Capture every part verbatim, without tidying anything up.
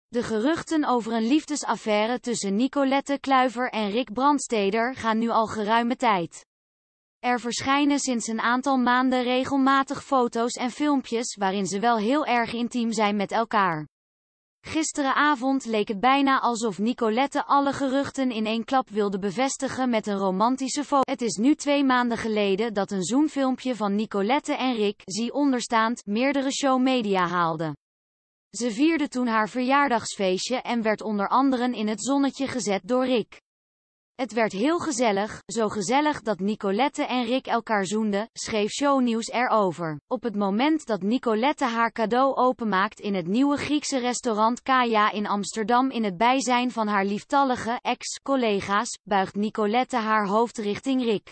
De geruchten over een liefdesaffaire tussen Nicolette Kluiver en Rick Brandsteder gaan nu al geruime tijd. Er verschijnen sinds een aantal maanden regelmatig foto's en filmpjes waarin ze wel heel erg intiem zijn met elkaar. Gisteravond leek het bijna alsof Nicolette alle geruchten in één klap wilde bevestigen met een romantische foto. Het is nu twee maanden geleden dat een zoomfilmpje van Nicolette en Rick, zie onderstaand, meerdere showmedia haalde. Ze vierde toen haar verjaardagsfeestje en werd onder anderen in het zonnetje gezet door Rick. Het werd heel gezellig, zo gezellig dat Nicolette en Rick elkaar zoenden, schreef Shownieuws erover. Op het moment dat Nicolette haar cadeau openmaakt in het nieuwe Griekse restaurant Kaya in Amsterdam in het bijzijn van haar lieftallige ex-collega's, buigt Nicolette haar hoofd richting Rick.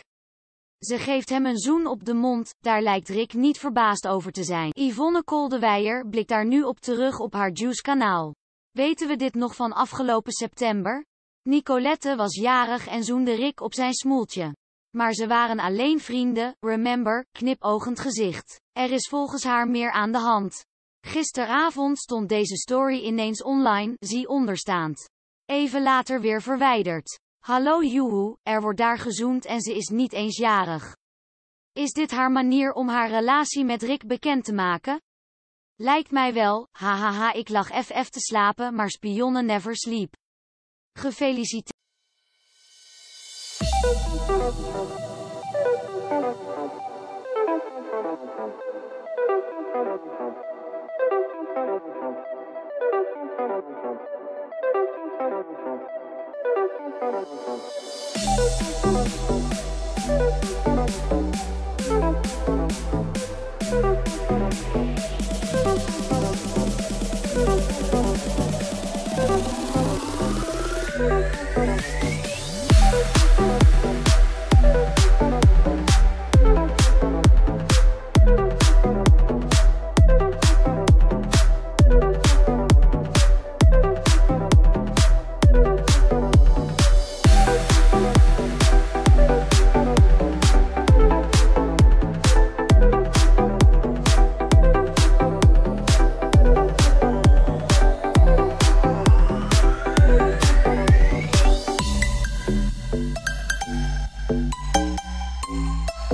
Ze geeft hem een zoen op de mond, daar lijkt Rick niet verbaasd over te zijn. Yvonne Koldewijer blikt daar nu op terug op haar Juice-kanaal. Weten we dit nog van afgelopen september? Nicolette was jarig en zoende Rick op zijn smoeltje. Maar ze waren alleen vrienden, remember, knipoogend gezicht. Er is volgens haar meer aan de hand. Gisteravond stond deze story ineens online, zie onderstaand. Even later weer verwijderd. Hallo joehoe, er wordt daar gezoend en ze is niet eens jarig. Is dit haar manier om haar relatie met Rick bekend te maken? Lijkt mij wel, hahaha ik lag ff te slapen maar spionnen never sleep. Gefeliciteerd.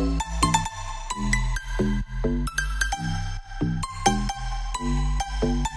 Thank you.